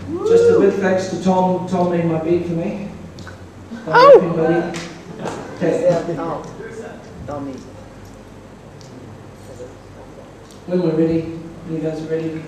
Just a big thanks to Tom. Tom made my beat for me. Oh! Okay. When we're ready, you guys are ready?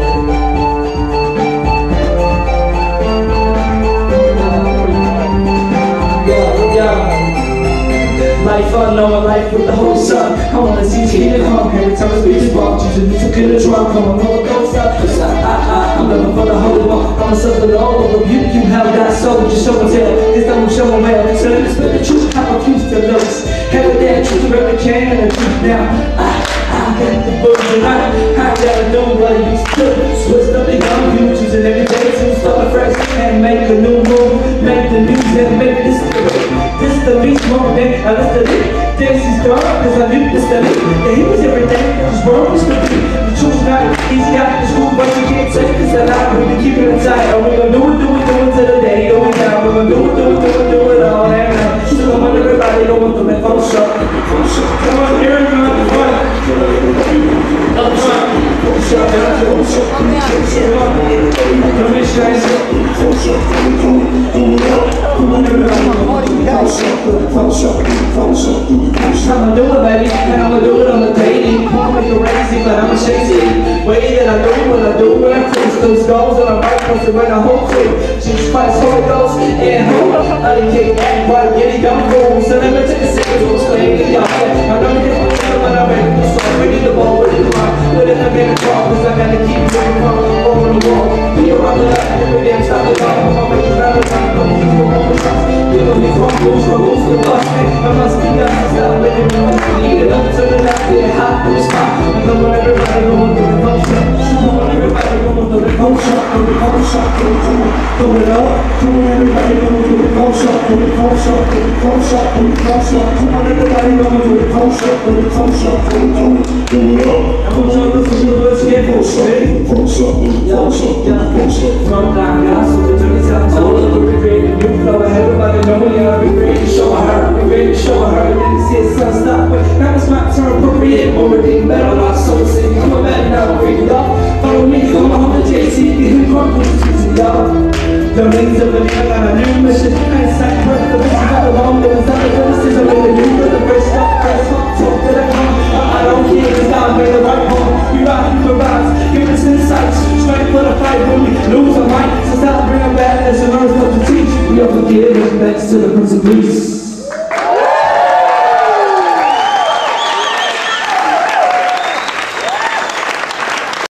Life unknown, life with the whole sun. I wanna see you come every time I speak to Bob. Jesus, took in the drum, come on, no, don't stop. I'm looking for the whole one. I'm a suffer the whole rebuke. You have that soul, just show and tell. This time I'm showing well. So let me spit the truth, how I fuse the lyrics. Have that truth, whoever can, and the truth now. I got the version, I gotta do what I used to. Switch up the young futures and every day to start fresh and make a new move. Make the news and make this the beast moment. I listen to it. This is dark, cause I knew this the lead. The heat was everything, just wrong was the beat. The truth's not easy out the school, but you can't take this alive. We been keeping it tight, and we gon' do it till the day going down. We gon' do it all that night. So come on everybody, go on to the phone shop. Come on, everybody, what? Up front, shop, I'ma do it, baby, and I'ma do it on the daily. I'ma make it crazy, but I'ma chase it. Way that I do what I do when I fix those goals, and I write close when I hope to. Jesus Christ, Holy Ghost, and hope. I didn't kick back, but I get it, I'm cool. So let me take a second to explain to y'all. I know you can't tell, but I'm ready to start. Ready to ball, ready to rock. But if I get it wrong, cause I gotta keep moving from over the wall. Be around the light, every damn stop the line. I'm gonna make it round the time, don't need to roll the shots. You know me from rules to bust. I must be up to stop living the rest. Lead it up to the left, get hot, don't stop. I know when everybody going through the culture. Come on, everybody going through the culture. Through the culture, through it up. Come on, everybody going through the culture. Through the culture, through the culture, through the culture. Come on, everybody going through the culture. Through the culture, through it up. I'm gonna look for the words, get bullshit. From down, yeah, so the dirty sounds all over the great new flow. Everybody know me, I'll be ready to show her. Be ready to show her. Didn't see it, so stop it. Now it's my turn, appropriate, already better. Lost soul, sing, I'm a man now, bring it up. Follow me, come on, the JC, get him crumpled, it's y'all. The rings of the nigga got a new mission. I ain't sight worth the bitch, got a long there was nothing criticism in the new for the first stop, talk that I come. I don't care, cause God made the right home. We ride, you can rise, give us insights. Straight for the fight when we lose our might. So stop bringing back, there's an earth love to teach. We all forgive, thanks to the Prince of Peace.